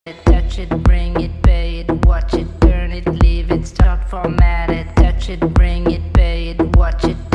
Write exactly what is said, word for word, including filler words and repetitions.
Touch it, bring it, pay it, watch it, turn it, leave it, start, format it. Touch it, bring it, pay it, watch it.